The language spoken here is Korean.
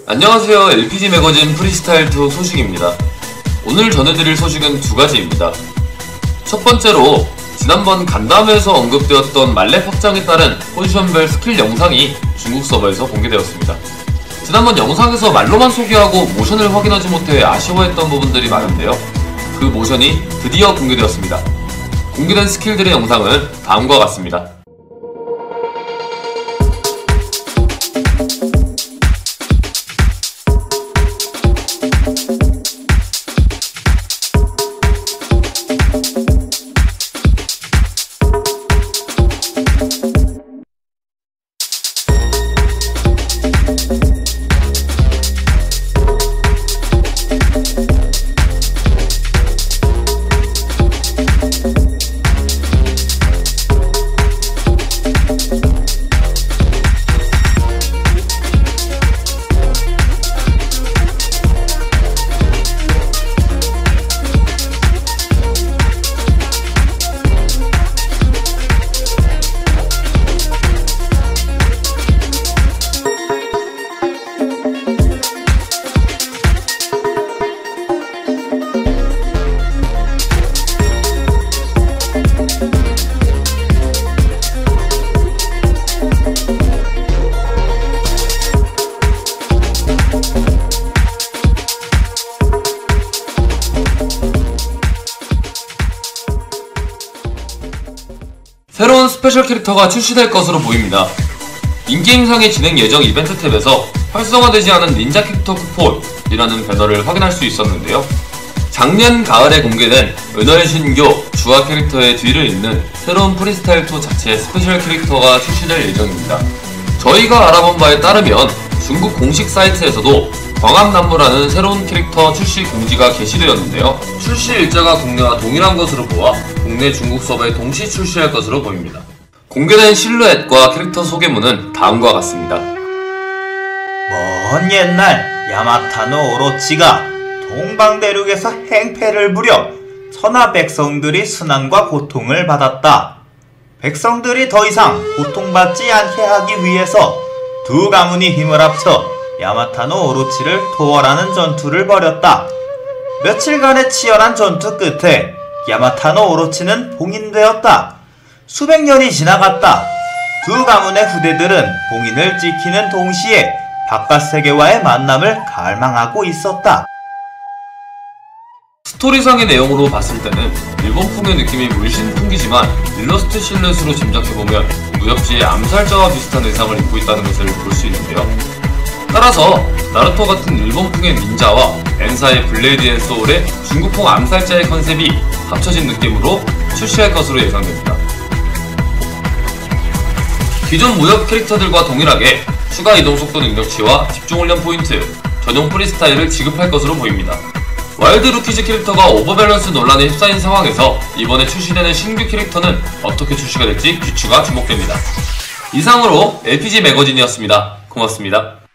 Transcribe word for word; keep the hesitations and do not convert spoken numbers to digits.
안녕하세요. 엘피지 매거진 프리스타일 투 소식입니다. 오늘 전해드릴 소식은 두 가지입니다. 첫 번째로 지난번 간담회에서 언급되었던 말렙 확장에 따른 포지션별 스킬 영상이 중국 서버에서 공개되었습니다. 지난번 영상에서 말로만 소개하고 모션을 확인하지 못해 아쉬워했던 부분들이 많은데요. 그 모션이 드디어 공개되었습니다. 공개된 스킬들의 영상은 다음과 같습니다. 새로운 스페셜 캐릭터가 출시될 것으로 보입니다. 인게임상의 진행 예정 이벤트 탭에서 활성화되지 않은 닌자 캐릭터 쿠폰이라는 배너를 확인할 수 있었는데요. 작년 가을에 공개된 은하의 신교 주화 캐릭터의 뒤를 잇는 새로운 프리스타일 투 자체의 스페셜 캐릭터가 출시될 예정입니다. 저희가 알아본 바에 따르면 중국 공식 사이트에서도 광암난무라는 새로운 캐릭터 출시 공지가 게시되었는데요. 출시 일자가 국내와 동일한 것으로 보아 국내 중국 서버에 동시 출시할 것으로 보입니다. 공개된 실루엣과 캐릭터 소개문은 다음과 같습니다. 먼 옛날 야마타노 오로치가 동방대륙에서 행패를 부려 천하 백성들이 순환과 고통을 받았다. 백성들이 더 이상 고통받지 않게 하기 위해서 두 가문이 힘을 합쳐 야마타노 오로치를 토벌하는 전투를 벌였다. 며칠간의 치열한 전투 끝에 야마타노 오로치는 봉인되었다. 수백 년이 지나갔다. 두 가문의 후대들은 봉인을 지키는 동시에 바깥 세계와의 만남을 갈망하고 있었다. 스토리상의 내용으로 봤을 때는 일본풍의 느낌이 물씬 풍기지만 일러스트 실루엣으로 짐작해보면 무협지의 암살자와 비슷한 의상을 입고 있다는 것을 볼 수 있는데요. 따라서 나루토 같은 일본풍의 닌자와 엔사의 블레이드 앤 소울의 중국풍 암살자의 컨셉이 합쳐진 느낌으로 출시할 것으로 예상됩니다. 기존 무협 캐릭터들과 동일하게 추가 이동속도 능력치와 집중훈련 포인트, 전용 프리스타일을 지급할 것으로 보입니다. 와일드 루키즈 캐릭터가 오버밸런스 논란에 휩싸인 상황에서 이번에 출시되는 신규 캐릭터는 어떻게 출시가 될지 귀추가 주목됩니다. 이상으로 엘피지 매거진이었습니다. 고맙습니다.